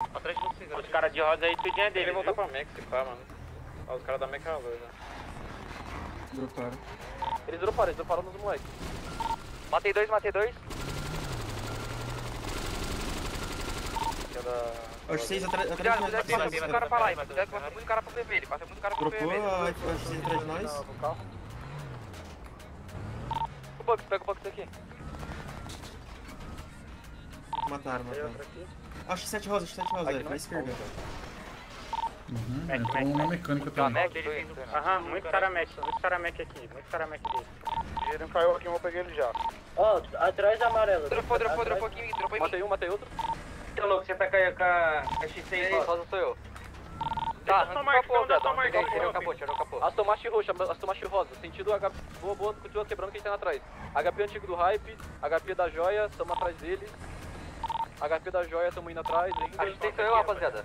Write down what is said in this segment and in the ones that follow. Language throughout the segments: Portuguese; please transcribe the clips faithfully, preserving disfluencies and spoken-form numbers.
Atrás de vocês. Os caras de rosa aí, tudinho é dele. Ele voltar pra Mac, se pá, mano. Ó, os caras da Mac já. Droparam. Eles droparam, eles droparam nos moleques. Matei dois, matei dois. Os seis atrás Cuidado, de cuidado, passa muito cara pra lá, mano. Cuidado, passa muito cara pro vermelho. Passa muito cara pro Dropou vermelho. a X seis atrás de nós. O Bugs, pega o Bugs aqui. Mataram, mataram. Acho que sete rosas, sete rosas, pra esquerda. Uhum, entrou um na mecânica também. Aham, muito cara Mac, muito cara Mac aqui, muito cara Mac dele. Ele não caiu aqui, eu vou pegar ele já. Ó, atrás da amarela. Dropou, dropou, dropou aqui, dropou em mim. Matei um, matei outro. Ô, louco, você tá com a X seis aí? Só não sou eu. Tá, Deixa eu arranca o capô, marcar, viado. deixa eu marcar. Tirou o capô, tirou o capô. Aston Martin roxa, Aston Martin rosa. Sentido H P. Boa, boa, continua quebrando quem tá atrás. H P antigo do hype, H P da joia, estamos atrás deles. H P da joia, estamos indo atrás ainda. A gente tem que eu, rapaziada.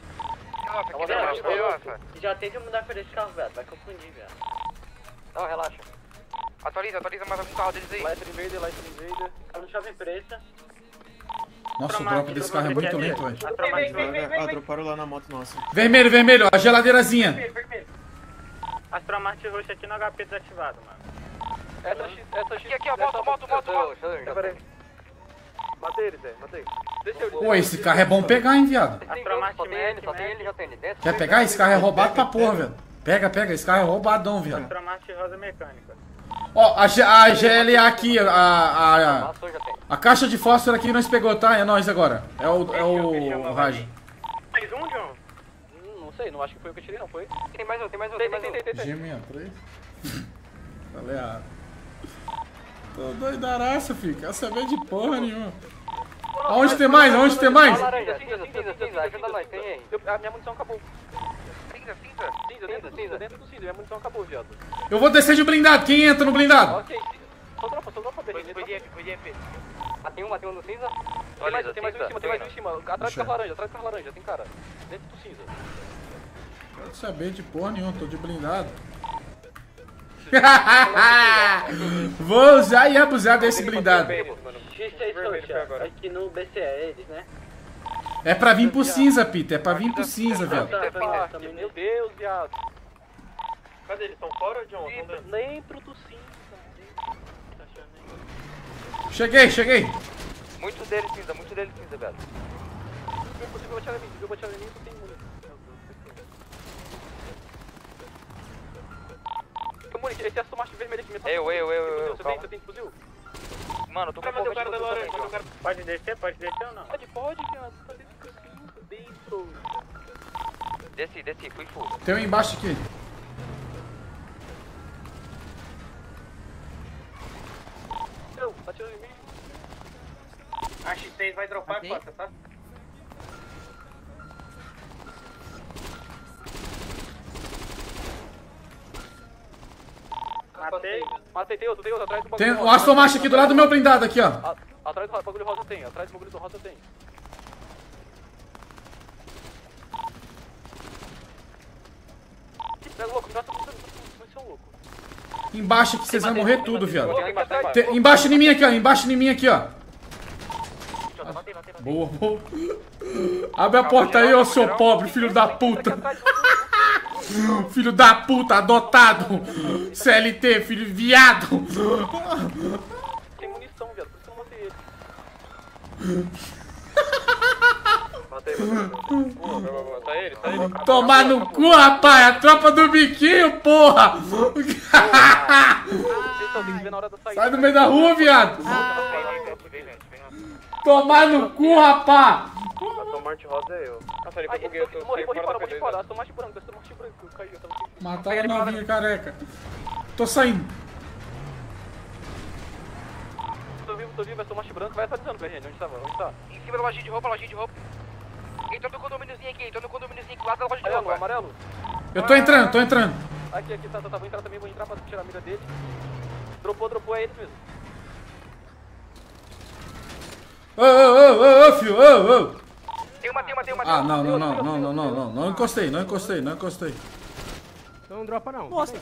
Já tem que mudar pra esse carro, velho. Vai confundir, velho. Não, relaxa. Atualiza, atualiza mais algum carro deles aí. Light Invader, Light Invader. Tá no shopping preta. Nossa, o drop desse carro é muito lento, velho. Ah, droparam lá na moto nossa. Vermelho, vermelho, a geladeirazinha. Astromarte roxa aqui no H P desativado, mano. Essa X, essa X. Aqui, aqui, ó, moto, moto, moto, moto. Matei ele, Zé, matei. Deixa eu Pô, esse carro é bom pegar, hein, viado. Astromarte Só tem ele, Mac, só tem Mac. ele, já tem ele. Desce. Quer pegar? Esse carro é roubado pra porra, velho. Pega, pega, esse carro é roubadão, viado. Astromarte rosa mecânica. Ó, a, G- a G L A aqui, a, a, a, Passou, já tem. a caixa de fósforo aqui nós pegou, tá? É nós agora. É o, é o Raj. Mais um, John? Hum, não sei, não acho que foi eu que tirei, não foi? Tem mais um, tem mais um, Tem, tem tem, mais tem, um. tem, tem. G sessenta e três. Falei errado. Tô doidaraça, filho. Quer saber de porra nenhuma. Aonde tem mais? Aonde tem mais? Laranja, cinza, cinza, cinza, ajuda nós, tem aí. Eu- A minha munição acabou. Cinza, cinza. Cinza, dentro do cinza, dentro do cinza. Minha munição acabou, viado. Eu vou descer de blindado. Quem entra no blindado? Ok, só dropa, só dropa, Berrini. Foi de F, foi de F. Matei um, matei um no cinza. Tem mais, tem mais um em cima, tem mais um em cima. Atrás do Deixa. carro laranja, atrás do carro laranja, tem cara. Dentro do cinza. Quero saber de porra nenhuma. Tô de blindado. Vou usar e abusar desse blindado. X seis roxa. Aqui no B C E, eles, né? É pra vir pro cinza, Peter. É pra vir pro cinza, velho. Tá, foi mal, Ah, também. meu Deus, viado. Cadê eles? Estão fora, John? Dentro, dentro do cinza. Cheguei, cheguei. Muito dele cinza, muito dele cinza, velho. Se possível, atirar em mim. Se eu atirar em mim, eu tenho munição. Esse Aston Martin vermelho aqui me tá. Eu, eu, eu, eu, Você tem, calma. você tem fuzil? Mano, eu tô com Vai fazer o fome cara da de laranja, também, vai fazer o cara. Pode descer, pode descer ou não? Pode, pode, viado. Tá dentro do cinza, dentro. Desci, desci, fui full. Tem um embaixo aqui. Não, tá atirando em mim. A X seis vai dropar, Costa, tá? Matei. Matei, tem outro, tem outro. Atrás do bagulho Tem o rosa. Aston Martin aqui do lado do meu blindado aqui, ó. A- Atrás do bagulho rosa tem, atrás do bagulho do rosa tem. Pega o louco, me gasta munição, louco. Embaixo aqui vocês vão morrer tudo, viado. Louco, aqui atrás. Tem- embaixo em mim aqui, ó. Embaixo em mim aqui, ó. Matei, matei, matei. Boa, boa. Abre a porta aí, ô seu pobre, filho da puta. Filho da puta, adotado. C L T, filho de viado. Tem munição, viado, por isso que eu não matei ele. Matei, matei. Boa, boa, boa. Tá ele, tá ele. Tomar no cu, rapaz. A tropa do biquinho, porra. Vocês estão, tem que ver na hora da saída. Sai do meio da rua, viado. Tomar no cu, rapá. Aston Martin rosa é eu. Nossa, ele Ai, foi eu buguei, eu tô morri, morri fora fora, da morri P D. fora. Aston Martin branco, Aston Martin branco, eu caí, eu tava sem... Mataram a novinha careca. Tô saindo. Tô vivo, tô vivo, Aston Martin branco, vai atualizando, Berrini, onde tava, onde tá? Em cima da lojinha de roupa, lojinha de roupa. Entrou no condomíniozinho aqui, entrou no condomíniozinho aqui, lá da loja de Amarelo, roupa. amarelo. Eu tô entrando, tô entrando. Aqui, aqui, tá, tá, tá, vou entrar também, vou entrar pra tirar a mira dele. Dropou, dropou, é ele mesmo. Ô, ô, ô, ô, filho, ô, ô. Tem uma, tem uma, tem uma. Ah, não, não, não, não, não, não, não. Não encostei, não encostei, não encostei. Não dropa não. Nossa.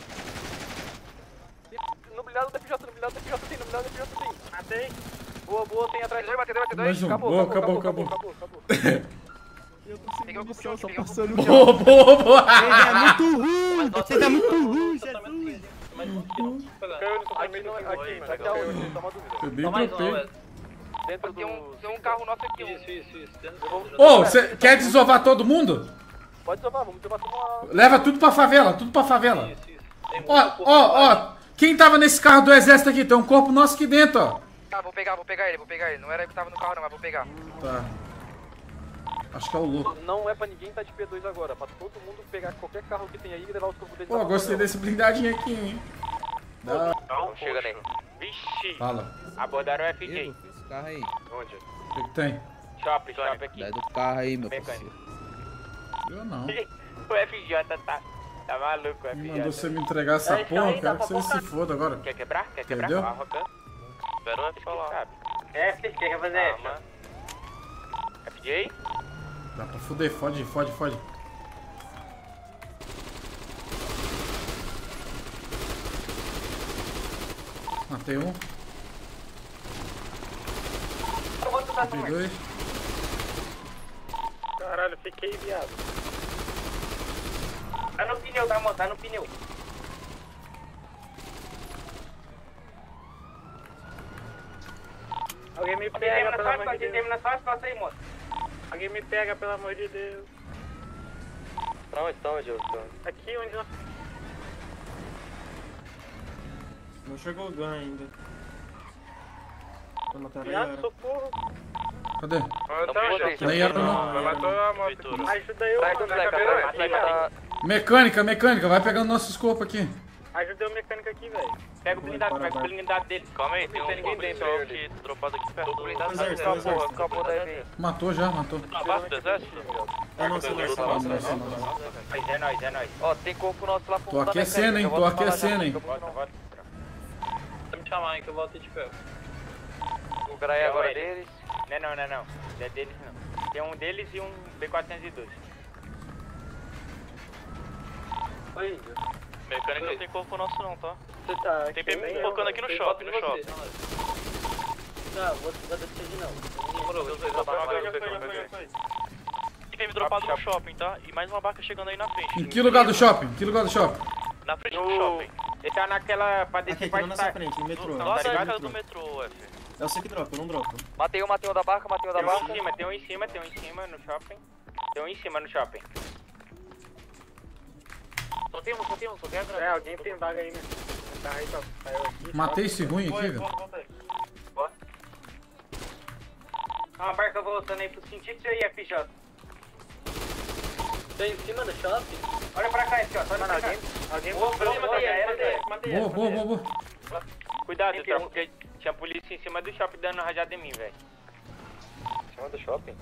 No blindado da F J, no blindado da F J tem, no blindado da F J tem. Matei. Boa, boa, tem atrás. Bateu dois, bateu dois, bateu dois. Mais um. Acabou, Boa, acabou, acabou, acabou, acabou. acabou, acabou. Eu tô sem Peguei o munição, só peguei o passando o Boa, boa, boa. Ele é muito ruim, você tá muito ruim, Jesus. Aqui não é. Aqui, aqui é onde? Tá uma dúvida. Eu nem dropei. Dentro Tem um, do. tem um carro nosso aqui. Um. Isso, isso, isso. Ô, você quer desovar todo mundo? Pode desovar, vamos desovar tudo lá. Leva tudo pra favela, tudo pra favela. Isso, isso. Tem muito Ó, pouco ó, mais. ó. Quem tava nesse carro do exército aqui? Tem um corpo nosso aqui dentro, ó. Ah, vou pegar, vou pegar ele, vou pegar ele. Não era eu que tava no carro não, mas vou pegar. Tá. Acho que é o louco. Não é pra ninguém tá de P dois agora, pra todo mundo pegar qualquer carro que tem aí e levar os corpos deles. Pô, pra gostei favela. desse blindadinho aqui, hein. Da... Não chega nem. Vixe. Fala. Abordaram o F J. Ih, esse carro aí. Onde? O que, que tem? Shopping, shopping aqui. Sai do carro aí, meu Mecânico. parceiro. Eu não. O F J tá... Tá maluco, o Me F J. mandou você me entregar essa É, porra, aí, quero dá que pra você se foda agora. Quer quebrar? Quer quebrar? Entendeu? Arrogante. Espera o F falar. Sabe? É, você quer fazer essa? Calma. F J? Dá pra fuder, fode, fode, fode. Matei um. Matei dois. Caralho, fiquei viado. Tá no pneu, tá, moto? Tá no pneu. Alguém me Pode pega, terminar pelo só, amor de pode Deus. terminar só, passa aí, moto. Alguém me pega, pelo amor de Deus. Tá onde? Tá onde, Elton? Aqui onde nós... Não chegou o Gun ainda. Vai matar a Viado, Yara. socorro. Cadê? Não Nem era não. Vai matar a moto. Ajuda eu, Vai, mano. Zeca, Ajuda vai, Zeca. Mecânica, mecânica, vai pegando nossos corpos aqui. Ajuda o mecânico aqui, velho. Pega o blindado, pega o blindado dele. Calma aí, tem um ninguém dentro aí. Dropado aqui perto do blindado. Exército, Acabou, exército. acabou da E V. Matou já, matou. Na base do exército? É nossa, nossa, nossa, nossa, nossa. Mas é nóis, é nóis. Ó, tem corpo nosso lá pro Tô aquecendo, hein, tô aquecendo, hein. Volta, volta. Vai me chamar, hein, que eu volto e te pego. O Graia agora deles. Não, não, não, não. Não é deles, não. Tem um deles e um B quatrocentos e doze. Oi, Índio. Mecânico não tem corpo nosso não, tá? Você tá Tem aqui? P M focando aqui no Tem shopping, foto no de shopping. você. Não, vou, vou descer de não. Demorou, eu sei, já tá Já foi, já foi, já foi. Tem P M dropado no shopping, tá? E mais uma barca chegando aí na frente. Em que lugar do shopping? Em que lugar do shopping? Na frente do No... shopping. Ele tá naquela... Pra Aqui, descer aqui pra na nossa frente, no metrô. Lá Tá da ligado? cara do metrô, F. É você que dropa, eu não dropo. Matei um, matei um da barca, matei um da Tem um barca. em cima, tem um em cima, tem um em cima no shopping. Tem um em cima no shopping. Só tem um, só tem um, só tem a grana. É, alguém tem vaga aí, né? Tá aí, só saiu aqui. Matei esse ruim aqui, velho. Tem uma barca voltando aí pro sentido aí, F J. Tá em cima do shopping? Olha pra cá, F J, olha pra cá. Alguém Ô, pra cima daí, era daí. Boa, boa, boa, boa. Cuidado, Tem tropa, um- porque tinha polícia em cima do shopping dando rajada em mim, velho. Em cima do shopping?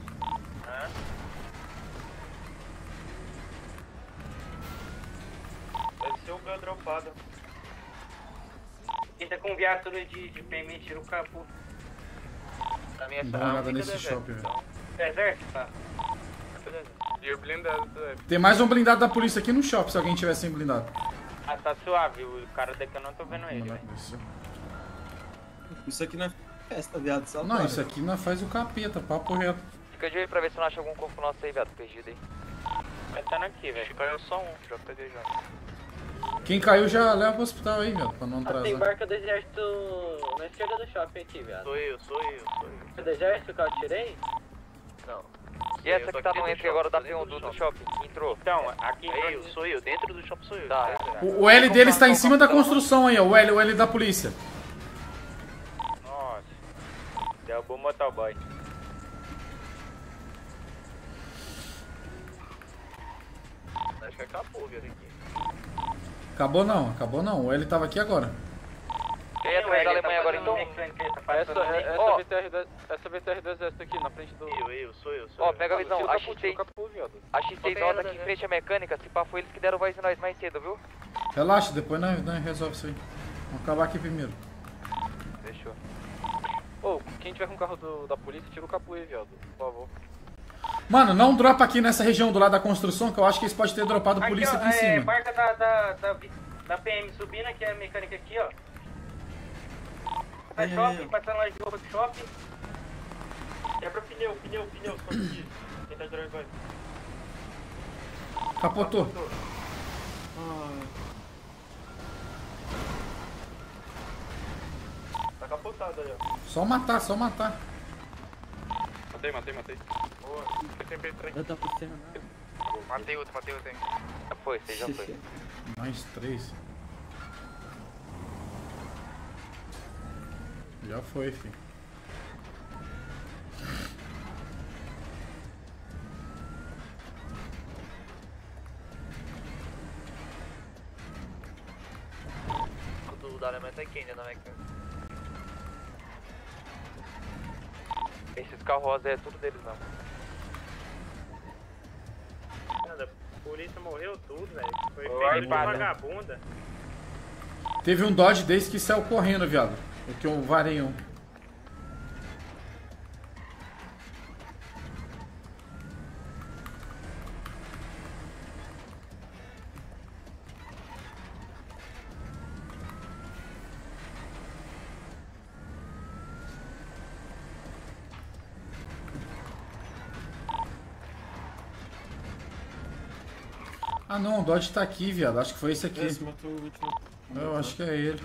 Deve ser o Gun dropado. Quem tá com viatura de, de P M, tira o capô. Na minha Dá uma olhada nesse shopping, velho. Exército, tá? E o blindado, velho. Tem mais um blindado da polícia aqui no shopping, se alguém tiver sem blindado. Ah, tá suave, o cara daqui eu não tô vendo ele, Não, velho. Isso aqui não é festa, viado. Só não, para. isso aqui não faz o capeta, papo reto. Fica de olho pra ver se não acha algum corpo nosso aí, viado, perdido aí. Vai tá aqui, velho. Caiu só um, já peguei já. Quem caiu já leva pro hospital aí, velho, pra não Ah, tem atrasar. barca do exército na esquerda do shopping aqui, viado. Sou eu, sou eu, sou eu. É do exército que eu atirei? Não. E essa que tá no entry agora da P um do, do shopping? Entrou. Então, aqui... É eu, sou eu, dentro do shopping sou eu. Tá, O, o L dele está em cima da construção aí, ó. O L, o L da polícia. Nossa. Derrubou o motoboy. Acho que acabou, viu, aqui. Acabou não, acabou não. O L tava aqui agora. Quem é atrás da Alemanha agora então? Essa, essa ó, V T R do, essa V T R do exército aqui na frente do... Eu, eu, sou eu, sou Ó, eu. pega a visão, Tira o a capô, X tira seis. o capô, viado. A X seis nota aqui em frente à mecânica, se pá foi eles que deram voz em nós mais cedo, viu? Relaxa, depois nós, nós resolve isso aí. Vamos acabar aqui primeiro. Fechou. Ô, quem tiver com o carro do, da polícia, tira o capô aí, viado, por favor. Mano, não dropa aqui nessa região do lado da construção, que eu acho que eles podem ter dropado aqui, polícia ó, aqui em é, cima. barca da, da, da, da P M subindo aqui, a mecânica aqui, ó. Vai Ai, ai, shopping, ai. passando lá de roupa do shopping. Quebra o pneu, pneu, pneu, só aqui. tá de drive-by. Capotou. Ah, Tá capotado ali, ó. Só matar, só matar. Matei, matei, matei. Boa. Eu tô por cima, não. Matei outro, matei outro. Já foi, você já foi. Mais três. Já foi, filho. O do elemento tá aqui ainda, não é que... Esses carros rosa é tudo deles, não. Nada, a polícia morreu tudo, velho. Foi Vai, feito de para. vagabunda. Teve um Dodge desse que saiu correndo, viado. É que eu varei um. Ah não, o Dodge tá aqui, viado. Acho que foi esse aqui. esse matou o último. Eu acho que é ele.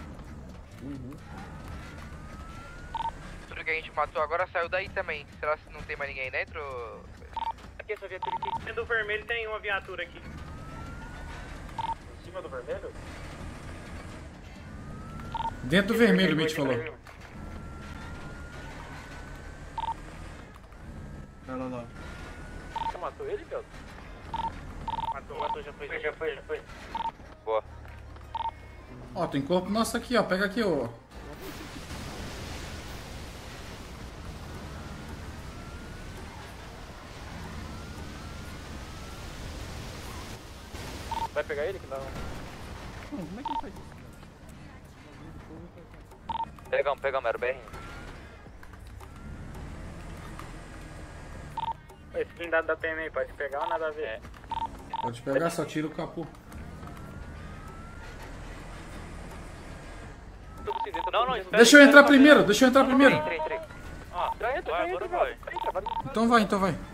Tudo que a gente matou agora saiu daí também. Será que não tem mais ninguém dentro? Aqui essa viatura aqui. Dentro do vermelho tem uma viatura aqui. Em cima do vermelho? Dentro do vermelho, o Mitch falou. Vai lá, lá. Você matou ele, Pelto? Matou, matou, já foi, já foi, já foi. Boa. Ó, tem corpo nosso aqui, ó. Pega aqui, ó. Vai pegar ele que dá. Como é que ele faz isso? Pegamos, pegamos, era o B R. Esse blindado da P M aí, pode pegar ou nada a ver? É. Pode pegar, só tira o capô. Não, não, espera. Deixa eu entrar primeiro, deixa eu entrar primeiro. Entrei, entrei. Ó, Já entra, já entra, vai. vai. Entra, vai. Então vai, então vai.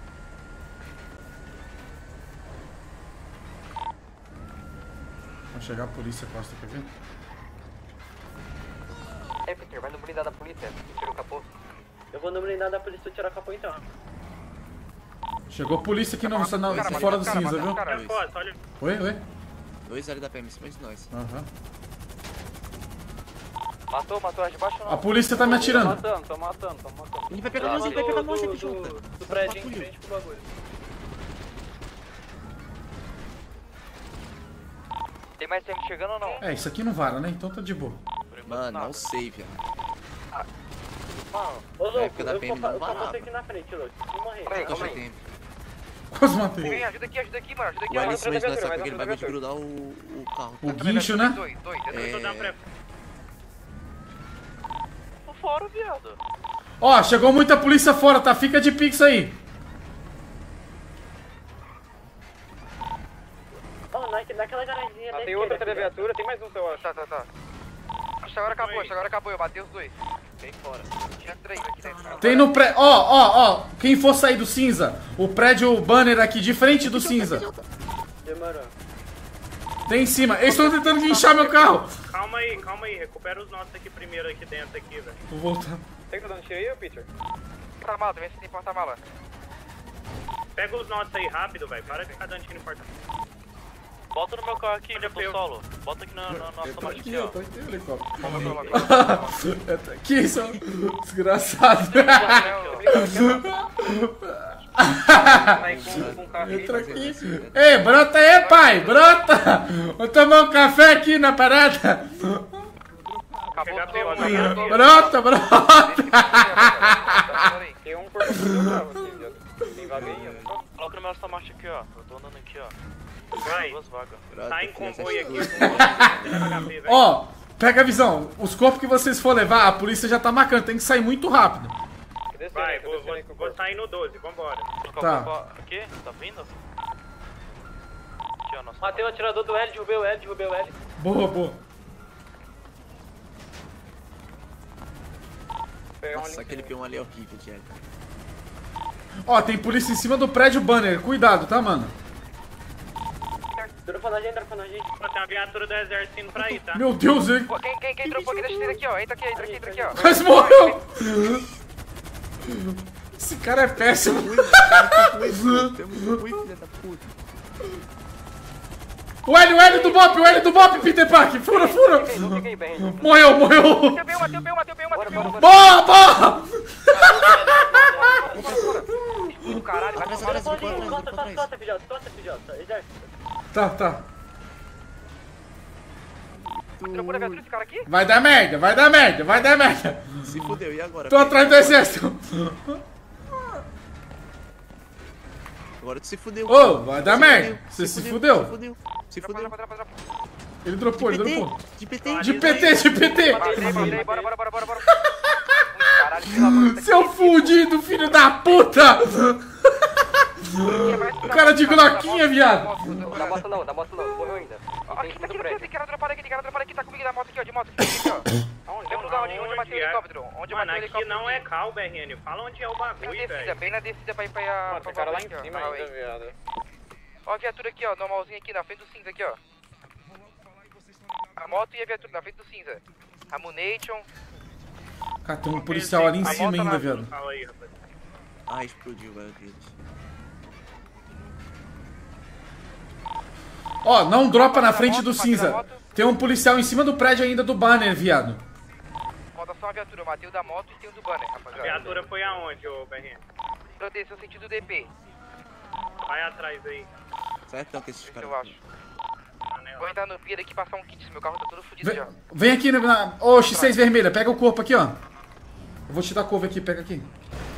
Vai chegar a polícia, Costa, quer ver? É, Peter, vai no blindado da polícia. Tira o capô. Eu vou no blindado da polícia tirar o capô então. Chegou a polícia aqui no, na, Cara, fora do cara, cinza, cara, viu? cara. Olha, Costa, olha. Oi, oi. Dois ali da P M em cima de nós. Aham. Matou, matou, de baixo não. A polícia tá me Tô atirando. matando, tô matando, tô matando. Ele vai pegar nós, ele vai pegar nós, ele do, junta. do, do prédio, em frente pro bagulho. Tem mais gente chegando ou não? É, isso aqui não vara, né? Então tá de boa. Mano, não sei, viado. Ô, louco, época da eu P só, M não eu só varava. passei aqui na frente, louco. Se morrer. Calma aí, Caixa calma aí. tempo. Quase matei. Vem, ajuda aqui, ajuda aqui, mano, ajuda aqui. O ali ó. em cima de nós, viatura, sabe vai porque ele vai na me grudar o, o carro. O guincho, né? Dois, dois, Eu tô dois. dando pré. Tô fora, viado. Ó, chegou muita polícia fora, tá? Fica de pix aí. Ó, na, naquela garaginha Ah, da tem outra esquerda, viatura, tem mais um, eu acho. Tá, tá, tá. Acho que agora acabou, acho que agora acabou. Eu matei os dois. Vem fora. Tinha três aqui dentro. Tem no prédio. Ó, ó, ó. Quem for sair do cinza, o prédio, o banner aqui de frente do cinza. Demorou. Tem em cima. Eles estão tentando guinchar meu carro. Calma aí, calma aí. Recupera os nossos aqui primeiro, aqui dentro, aqui, velho. Vou voltar. Tem que tá dando tiro aí, ô Peter? Porta-mala, vê se tem porta-mala. Pega os nossos aí rápido, velho. Para de ficar dando tiro em porta. Bota no meu carro aqui, Olha eu tô eu. solo. Bota aqui na, na nossa Eu tô marcha aqui, aqui, ó. eu tô aqui, helicóptero. Vamos, vamos, vamos. Eu tô aqui, isso é um desgraçado. Vai com, com o carro aí. Entra aqui. Ei, brota aí, pai, brota. Vou tomar um café aqui na parada. Acabou Pegar todo pelo mundo. avião. Todo mundo. Brota, brota. Tem um por dentro do carro aqui, viado. Tem vaguinha, né? Coloca no meu essa marcha aqui, ó. Eu tô andando aqui, ó. Vai. Duas vagas. Tá em comboio aqui. Ó. Ó, pega a visão. Os corpos que vocês for levar, a polícia já tá marcando. Tem que sair muito rápido. Vai, vou, vou, vou sair no doze, vambora. Tá. Aqui? Tá vindo? Aqui, ó. Nossa Matei o atirador do L, derrubei o L, derrubei o L. Boa, boa. Pegar um Nossa, ali. aquele P um ali é horrível, Diego. Ó, tem polícia em cima do prédio banner. Cuidado, tá, mano? Dropa na gente, dropa na gente. Tem uma viatura do exército indo pra aí, tá? Meu Deus, hein? Pô, Quem, quem, quem dropou aqui, deixa ele aqui, ó. Entra aqui, entra aqui, entra aqui, ó. Quase morreu! Esse cara é péssimo. O L, o L do Bop, o L do Bop, Peter Park. Fura, fura. Morreu, morreu. Mateu bem, mateu bem, mateu bem, mateu bem. Boa, boa. Do caralho, vai Atrás, tomar. atrás, atrás, atrás, Costa, atrás. costa, F J, costa, F J, exército. Tá, tá. Dropou na viatura esse cara aqui? Vai dar merda, vai dar merda, vai dar merda. Se fudeu, e agora? Tô atrás do exército. Agora tu se fudeu. Ô, vai dar Se merda. fudeu, Você se Se fudeu. fudeu. Se Dropa, fudeu. dropa, dropa, dropa. Ele dropou, ele De P T, dropou. de P T. De P T, de P T. Matei, matei, bora, bora, bora, bora, bora. Caralho, pelo amor de Deus. Seu fudido, filho da puta. O cara de gloquinha, viado. Da moto não, da moto não, morreu ainda. Aqui, tá aqui, tá aqui, tem cara dropado aqui, tem cara dropado aqui, tá comigo na moto aqui, ó, de moto aqui, aqui, ó. Onde? Lembra lugar onde, onde eu matei o helicóptero? Onde eu Mano, matei o aqui helicóptero? não é cal, B R N. Fala onde é o Bem na bagulho, descida, velho. bem na descida pra ir pra... Tem cara lá em cima ainda, viado. Ó a viatura aqui, ó, normalzinha aqui, na frente do cinza aqui, ó. A moto e a viatura na frente do cinza. Ammunition. Cara, tem um policial ali em A cima moto ainda, lá. viado. Fala aí, rapaz. Ah, explodiu, velho. Deus. Ó, não dropa na frente do Moto, cinza. moto. Tem um policial em cima do prédio ainda do banner, viado. Falta só uma viatura, eu matei o da moto e tem o do banner, A rapaziada. viatura foi aonde, ô B R N? Proteção sentido D P, Vai atrás aí. Certão que esses isso caras. eu acho. Vou entrar no pier aqui e passar um kit, meu carro tá todo fudido Vem, já. vem aqui na... Ô, X seis vermelha, pega o corpo aqui, ó. Eu vou te dar couve aqui, pega aqui.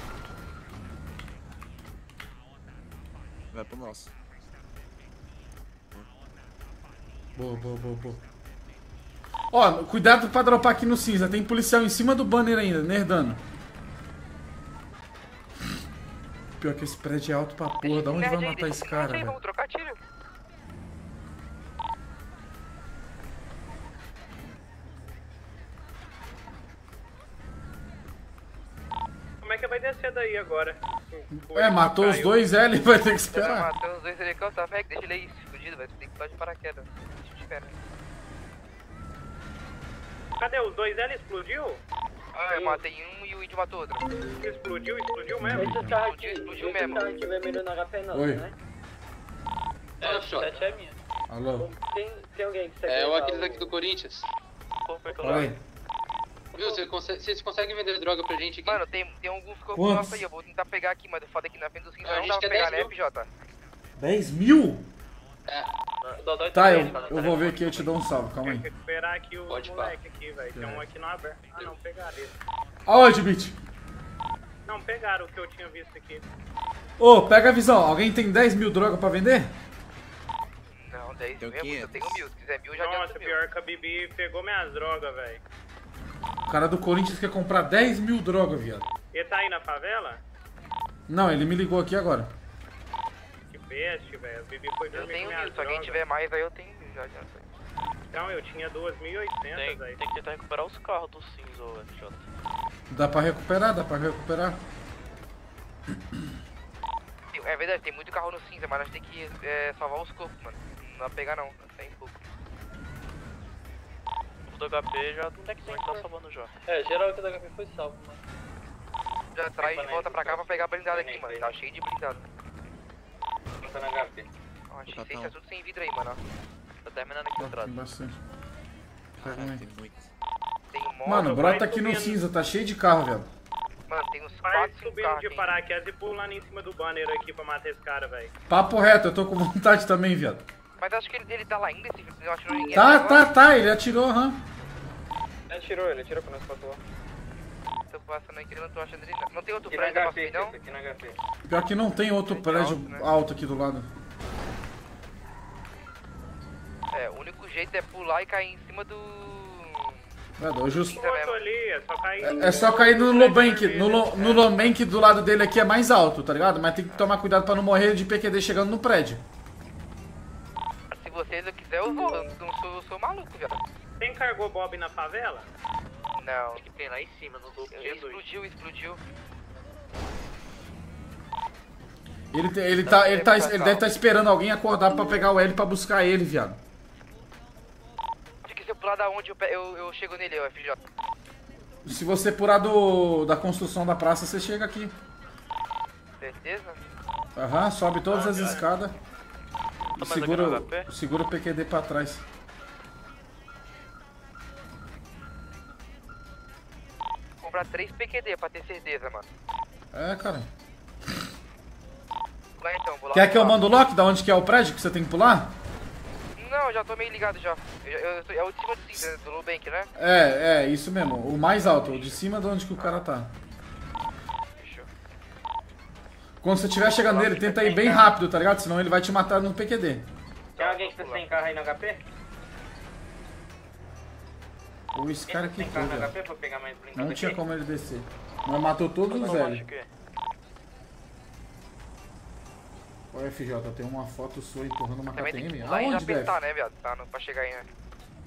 Vai pro nosso. Boa, boa, boa, boa. Ó, cuidado pra dropar aqui no cinza. Tem policial em cima do banner ainda, nerdando. Pior que esse prédio é alto pra porra. Da onde vai matar esse cara, velho? Vamos trocar tiro. Como é que vai descer daí agora? É, matou os dois, é, ele vai ter que Já esperar. matou os dois helicópteros, pega, deixa ele aí fudido, velho. Tem que pular de paraquedas. Deixa eu espera. Cadê? Os dois L explodiu? Ah, eu matei um e o índio matou outro. Explodiu, explodiu mesmo? Esses carros aqui, Explodiu, explodiu esses mesmo. carros aqui vermelho no H P não, Oi. né? É, sete é minha. Alô? Tem, tem alguém que segue É, o essa- aqueles aqui do Corinthians. Fala aí. Viu, vocês conseguem, vocês conseguem vender droga pra gente aqui? Mano, tem, tem alguns corpos Quantos? nossos aí, eu vou tentar pegar aqui, mas o foda é que na frente do cinza A não gente dá pra quer pegar, dez né, mil. F J? dez mil? É. Tá, eu, eu vou ver aqui e eu te dou um salve, calma Tem aí. que recuperar aqui o Pode moleque aqui, velho. Tem um aqui no aberto. Ah, não, pegaram ele. Aonde, Bitch? Não, pegaram o que eu tinha visto aqui. Ô, pega a visão. Alguém tem dez mil droga pra vender? Não, dez Tenho mil, é muito, eu tenho mil. Se quiser mil, já Nossa, adianta mil. pior que a Bibi pegou minhas drogas, velho. O cara do Corinthians quer comprar dez mil droga, viado. Ele tá aí na favela? Não, ele me ligou aqui agora. Que peste, velho. A Bibi foi Eu dormir com tenho minhas mil, se alguém drogas. tiver mais aí eu tenho mil, já adianta. Não, eu tinha duas mil e oitocentas, Tem, velho. tem que tentar recuperar os carros do cinza, ô F J. Dá pra recuperar, dá pra recuperar. É verdade, tem muito carro no cinza, mas nós tem que é, salvar os corpos, mano. Não dá pra pegar não, tem pouco. O do H P já tem que tá salvando já. É, geral que da H P foi salvo, mano. Já traz de volta pra cá pra pegar blindado aqui, mano. Tá cheio de blindado. Tá na H P. Ó, a X seis tá tudo sem vidro aí, mano. Tá terminando aqui o Tem trato. bastante. Pega Caralho, aí. tem muito. Tem um moto. Mano, vai brota aqui no subindo. cinza, tá cheio de carro, viado. Mano, tem uns Vai quatro, cinco subindo carros de aqui. paraquedas e pulando em cima do banner aqui pra matar esse cara, velho. Papo reto, eu tô com vontade também, viado. Mas acho que ele, ele tá lá ainda, esse filho. Não atirou ninguém. Tá, até tá, agora. tá, ele atirou, aham. Ele tirou, ele tirou quando nós passou lá. Tô passando aqui, eu não tô achando ele não. Não tem outro Aqui na prédio pra H P, subir, não? aqui na H P. Pior que não tem outro Prédio prédio alto, né? alto aqui do lado. É, o único jeito é pular e cair em cima do... Viado, hoje os... Cinza mesmo. Outro ali, é só cair. É só cair no Lobank. No, Lo- no Lobank do lado dele aqui é mais alto, tá ligado? Mas tem que tomar cuidado pra não morrer de P Q D chegando no prédio. Se vocês não quiserem, eu vou. Eu não sou, eu sou maluco, viado. Tem cargou Bob na favela? Não. Que tem lá em cima, no do Q dois. Explodiu, explodiu. Ele, te- ele, tá, ele, tá, ele deve estar esperando alguém acordar pra pegar o L pra buscar ele, viado. Se eu pular da onde eu, pe- eu, eu chego nele, o F J. Se você pular do, da construção da praça, você chega aqui. Certeza? Aham, sobe todas as escadas. E Tá mais segura, alguém no H P? segura o P Q D pra trás. Vou comprar três P Q D pra ter certeza, mano. É, cara. Lá então, vou lá. Quer que eu vou lá. mando o lock da onde que é o prédio que você tem que pular? Não, já tô meio ligado já. Eu, eu, eu, tô- é o de cima do cinza, do Nubank, né? É, é, isso mesmo. O mais alto, o de cima de onde que o cara tá. Fechou. Quando você estiver chegando nele, tenta ir bem rápido, tá ligado? Senão ele vai te matar no P Q D. Tem alguém que tá sem carro aí no H P? Ou esse cara aqui Tem carro no todo. H P pra pegar mais brincadeira? Não tinha como ele descer. Mas matou todos os L. Ô F J, tem uma foto sua empurrando uma Também tem que K T M? pular e já Aonde, Def? apertar, né, viado? Tá, no, pra chegar aí, né?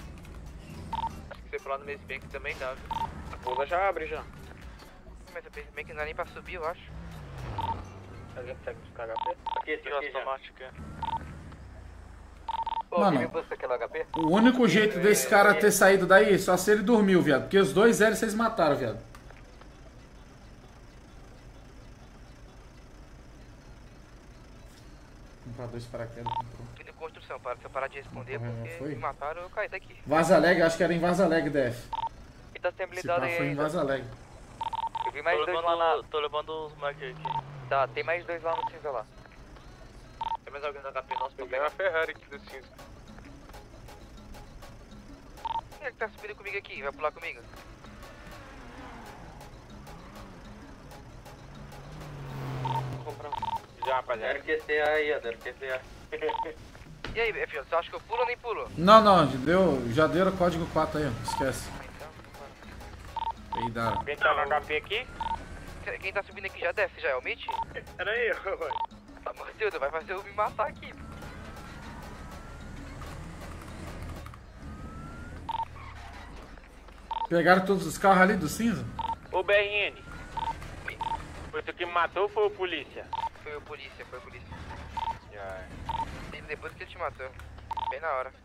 Se você pular no Maze Bank também dá, viu? A pula já abre já. Mas eu pensei que não dá nem pra subir, eu acho. Alguém consegue buscar H P? Aqui, esse aqui já. Mano, busca aquele H P? o único jeito desse cara ter saído daí é só se ele dormiu, viado. Porque os dois L vocês mataram, viado. Comprar dois paraquedas, comprou. Fui de construção, para, se eu parar de responder, Não porque foi? me mataram, eu caí daqui. Vaza Alegre, acho que era em Vaza Alegre, Def. E tá sem Se pá, foi em Vaza Alegre. Eu vi Tô mais dois levando, lá na... tô levando os moleques aqui. Tá, tem mais dois lá no cinza lá. Tem mais alguém no H P nosso pra pegar? Ferrari aqui do cinza. Quem é que tá subindo comigo aqui? Vai pular comigo? Já, rapaziada. Quero que você aí, ó. Quero que você E aí, F J, você acha que eu pulo ou nem pulo? Não, não, deu, já deram o código quatro aí, ó. Esquece. Peidaram. Quem tá no H P aqui? Quem- Quem tá subindo aqui já desce, já é o Mitch? Era aí, Ah, Matheus, vai fazer eu me matar aqui. Pegaram todos os carros ali do cinza? Ô B R N. Foi tu que me matou ou foi o polícia? Foi o polícia, foi o polícia. Já. Ele depois que ele te matou. Bem na hora.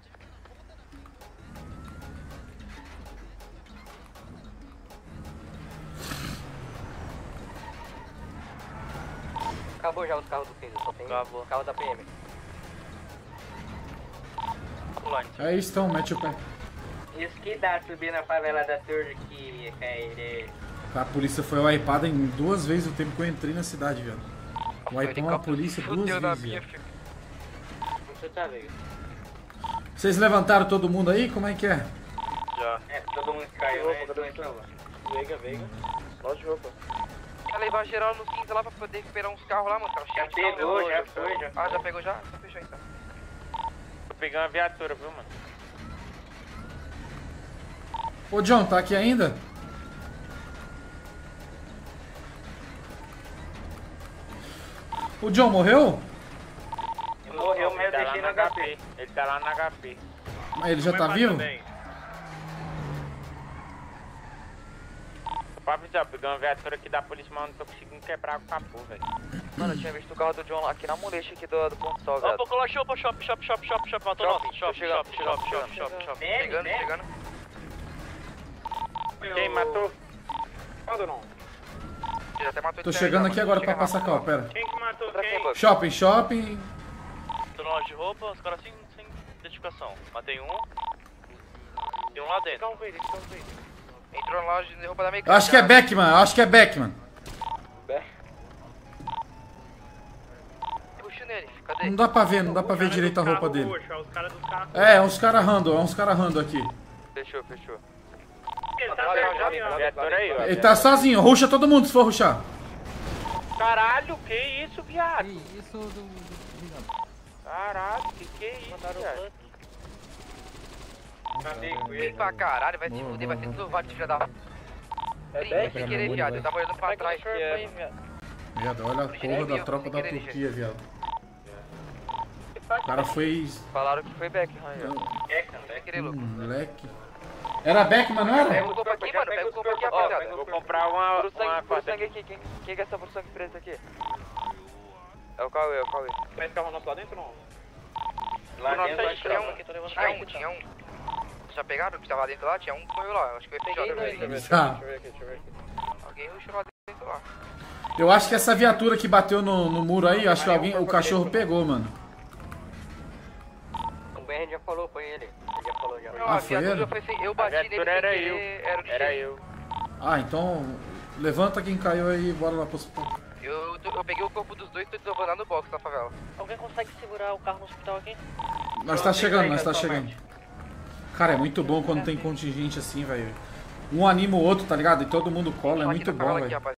Acabou já os carros do cinza, só tem Acabou. o carro da P M. Aí estão, mete o pé. Isso que dá subir na favela da Turquia, cara. A polícia foi wipada em duas vezes o tempo que eu entrei na cidade, velho. Wipou a polícia duas Fudeu na vezes, minha, velho. filho. Você tá vendo? Vocês levantaram todo mundo aí? Como é que é? Já. É, todo mundo caiu, né? Todo mundo caiu. Veiga, Veiga. Loja de roupa. Quer levar geral no cinza lá pra poder recuperar uns carros lá, mano. Tá cheio Já de carro, pegou, né? já foi, já Ah, já pegou já? Então fechou então. Tô pegando uma viatura, viu, mano? Ô John, tá aqui ainda? O John morreu? Morreu, mas eu Ele tá lá deixei no no H P. Ele tá lá no H P. Mas ele já tá vivo? Papo já, peguei uma viatura aqui da polícia, mas não tô conseguindo quebrar o capô, velho. Mano, eu tinha visto o carro do John lá aqui na muleta aqui do, do ponto sol, velho. Opa, colou shop, shop, shop, shop, shop, shop, matou Shop, nosso. Shop, tô chegando, shop, tô chegando, shop, tô shop, chegando. shop, shop, shop. Chegando, chegando. Quem matou? Quando não? Ele até matou Tô esse chegando aí, aqui já, agora mano. pra Chega passar rápido. carro, pera. Quem que matou Pra quem? quem, Buck? Shopping, shopping. Tô na loja de roupa, os caras sem, sem identificação. Matei um. Tem um lá dentro. Calma, velho, calma, velho. Entrou na loja de roupa da Eu mecânica. acho que é Beckman, eu acho que é Beckman. Puxa nele, cadê? Não dá pra ver, não dá pra ver direito a roupa dele. Roxo, é os caras dos carros. É, é uns caras random, é uns caras random aqui. Fechou, fechou. Ele tá Valeu, perto já, ali, ó. Viatura aí, ó. Ele tá sozinho, ruxa todo mundo se for ruxar. Caralho, que isso, viado? Isso do... Caralho, que que é isso, viado? Vem pra caralho, vai se Boa, fuder, boa, vai ser boa. desovado, filho da... Brinca sem querer, viado, eu tava olhando pra trás. Viado, olha a porra da tropa da Turquia, viado. O cara foi... Falaram que foi Beckham aí, ó. É, cara, vai querer, louco. Hum, moleque. Era Beckman, não Pega era? o corpo aqui, mano, pega o corpo aqui, Ó, rapaziada. Vou comprar uma, Puro uma sangue, puro quarta sangue aqui. aqui. Quem, quem quer essa puro sangue preta aqui? É o Cauê, é o Cauê. Tem esse carro nosso lá dentro ou não? Lá Não, dentro, não, acho que tinha não. um, tinha um, tinha um. Vocês já pegaram o que tava dentro lá? Tinha um que morreu lá. Acho que foi Peguei F J. dois, Tá. Deixa eu ver aqui, deixa eu ver aqui. Alguém rushou lá dentro lá. Eu acho que essa viatura que bateu no, no muro aí, acho que alguém, o cachorro pegou, mano. O Ben já falou, foi ele. Ele já falou já. Não, Ah, a foi viatura ele? foi assim, eu A bati nele viatura sem era querer, eu. era o Era G. eu. Ah, então levanta quem caiu aí e bora lá pro hospital. Eu, eu peguei o corpo dos dois e tô desovando lá no box na favela. Alguém consegue segurar o carro no hospital aqui? Nós tá chegando, nós tá chegando. Cara, é muito bom quando tem contingente assim, velho. Um anima o outro, tá ligado? E todo mundo cola, é Aqui muito na favela bom, aqui, velho. rapaz.